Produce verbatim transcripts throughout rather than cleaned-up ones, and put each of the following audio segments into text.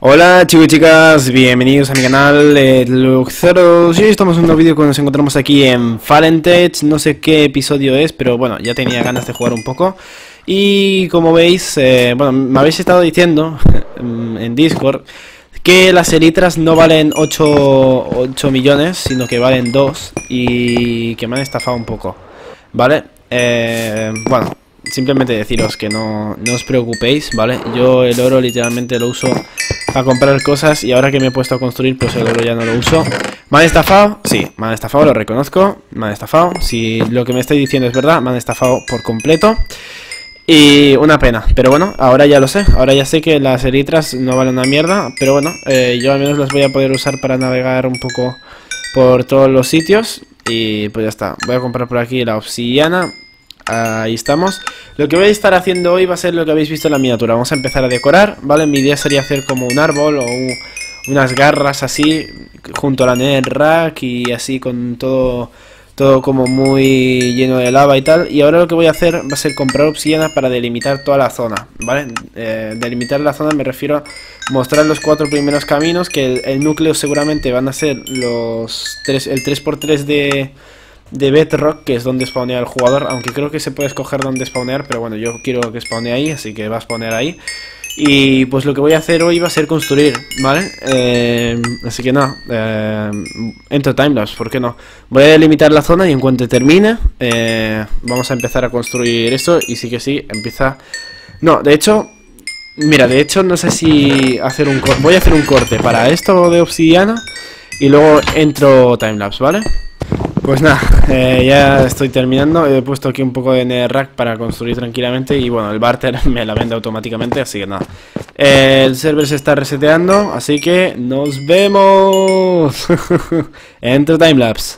Hola chicos y chicas, bienvenidos a mi canal eh, Luxeros. Y hoy estamos en un nuevo vídeo que nos encontramos aquí en Fallen Tech. No sé qué episodio es, pero bueno, ya tenía ganas de jugar un poco. Y como veis, eh, bueno, me habéis estado diciendo en Discord que las elitras no valen ocho millones, sino que valen dos. Y que me han estafado un poco, ¿vale? Eh, bueno, simplemente deciros que no, no os preocupéis, ¿vale? Yo el oro literalmente lo uso para comprar cosas y ahora que me he puesto a construir, pues el oro ya no lo uso. ¿Me han estafado? Sí, me han estafado, lo reconozco. Me han estafado. Si lo que me estáis diciendo es verdad, me han estafado por completo. Y una pena, pero bueno, ahora ya lo sé. Ahora ya sé que las elitras no valen una mierda. Pero bueno, eh, yo al menos las voy a poder usar para navegar un poco por todos los sitios. Y pues ya está, voy a comprar por aquí la obsidiana. Ahí estamos. Lo que voy a estar haciendo hoy va a ser lo que habéis visto en la miniatura. Vamos a empezar a decorar, ¿vale? Mi idea sería hacer como un árbol o un, unas garras así junto a la netherrack y así con todo todo como muy lleno de lava y tal. Y ahora lo que voy a hacer va a ser comprar obsidiana para delimitar toda la zona, ¿vale? Eh, delimitar la zona me refiero a mostrar los cuatro primeros caminos, que el, el núcleo seguramente van a ser los tres, el tres por tres de... de Bedrock, que es donde spawnea el jugador, aunque creo que se puede escoger dónde spawnear, pero bueno, yo quiero que spawnee ahí, así que va a spawnear ahí. Y pues lo que voy a hacer hoy va a ser construir, ¿vale? Eh, así que no, eh, entro timelapse, ¿por qué no? Voy a delimitar la zona y en cuanto termine, eh, vamos a empezar a construir esto. Y sí que sí, empieza... No, de hecho... Mira, de hecho no sé si hacer un corte. Voy a hacer un corte para esto de obsidiana y luego entro timelapse, ¿vale? Pues nada, eh, ya estoy terminando. He puesto aquí un poco de netherrack para construir tranquilamente. Y bueno, el barter me la vende automáticamente, así que nada. eh, El server se está reseteando, así que nos vemos. Entro timelapse.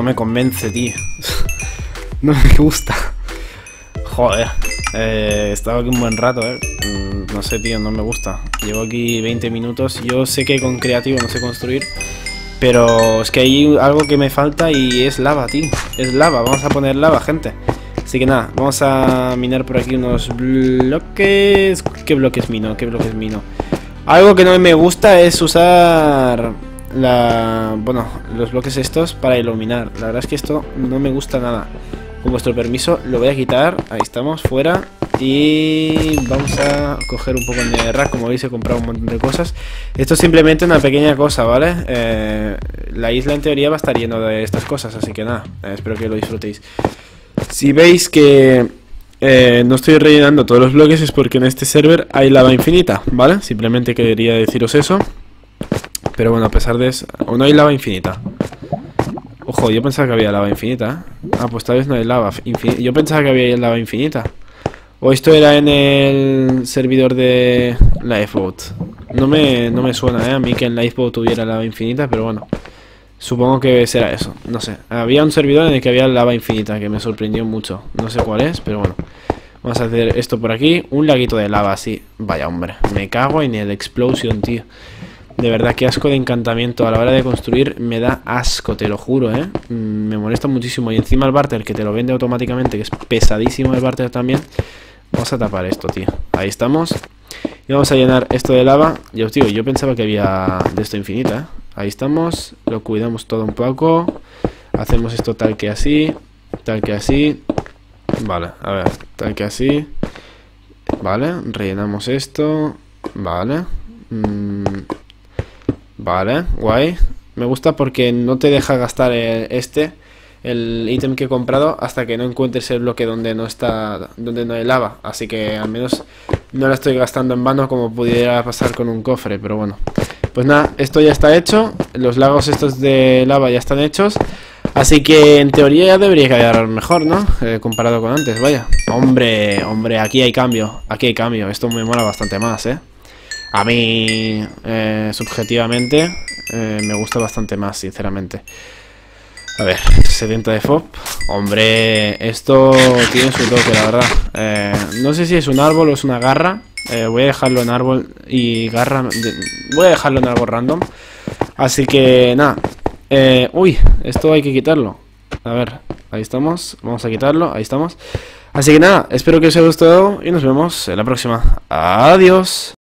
no me convence, tío. No me gusta. Joder. Eh, he estado aquí un buen rato, eh. Mm, no sé, tío, no me gusta. Llevo aquí veinte minutos. Yo sé que con creativo no sé construir, pero es que hay algo que me falta y es lava, tío. Es lava, vamos a poner lava, gente. Así que nada, vamos a minar por aquí unos bloques. ¿Qué bloques mino? ¿Qué bloques mino? Algo que no me gusta es usar la... bueno, los bloques estos para iluminar. La verdad es que esto no me gusta nada. Con vuestro permiso lo voy a quitar. Ahí estamos, fuera. Y vamos a coger un poco de rack. Como veis he comprado un montón de cosas. Esto es simplemente una pequeña cosa, ¿vale? Eh, la isla en teoría va a estar lleno de estas cosas. Así que nada, eh, espero que lo disfrutéis. Si veis que eh, no estoy rellenando todos los bloques es porque en este server hay lava infinita, ¿vale? Simplemente quería deciros eso. Pero bueno, a pesar de eso, o no hay lava infinita. Ojo, yo pensaba que había lava infinita, ¿eh? Ah, pues tal vez no hay lava infinita. Yo pensaba que había lava infinita. O esto era en el servidor de Lifeboat. No me, no me suena, ¿eh? A mí que en Lifeboat tuviera lava infinita, pero bueno. Supongo que será eso, no sé. Había un servidor en el que había lava infinita, que me sorprendió mucho. No sé cuál es, pero bueno. Vamos a hacer esto por aquí. Un laguito de lava así. Vaya, hombre. Me cago en el explosion, tío. De verdad, qué asco de encantamiento. A la hora de construir me da asco, te lo juro, ¿eh? Me molesta muchísimo. Y encima el barter, que te lo vende automáticamente, que es pesadísimo el barter también. Vamos a tapar esto, tío. Ahí estamos. Y vamos a llenar esto de lava. Ya os digo, yo pensaba que había de esto infinita, ¿eh? Ahí estamos. Lo cuidamos todo un poco. Hacemos esto tal que así. Tal que así. Vale, a ver. Tal que así. Vale, rellenamos esto. Vale. Mm. Vale, guay. Me gusta porque no te deja gastar el, este, el ítem que he comprado, hasta que no encuentres el bloque donde no está, donde no hay lava. Así que al menos no la estoy gastando en vano como pudiera pasar con un cofre, pero bueno. Pues nada, esto ya está hecho. Los lagos estos de lava ya están hechos. Así que en teoría ya debería quedar mejor, ¿no? Eh, comparado con antes, vaya. Hombre, hombre, aquí hay cambio. Aquí hay cambio. Esto me mola bastante más, ¿eh? A mí, eh, subjetivamente, eh, me gusta bastante más, sinceramente. A ver, setenta de F O P. Hombre, esto tiene su toque, la verdad. Eh, no sé si es un árbol o es una garra. Eh, voy a dejarlo en árbol y garra. De, voy a dejarlo en árbol random. Así que, nada. Eh, uy, esto hay que quitarlo. A ver, ahí estamos. Vamos a quitarlo, ahí estamos. Así que nada, espero que os haya gustado y nos vemos en la próxima. Adiós.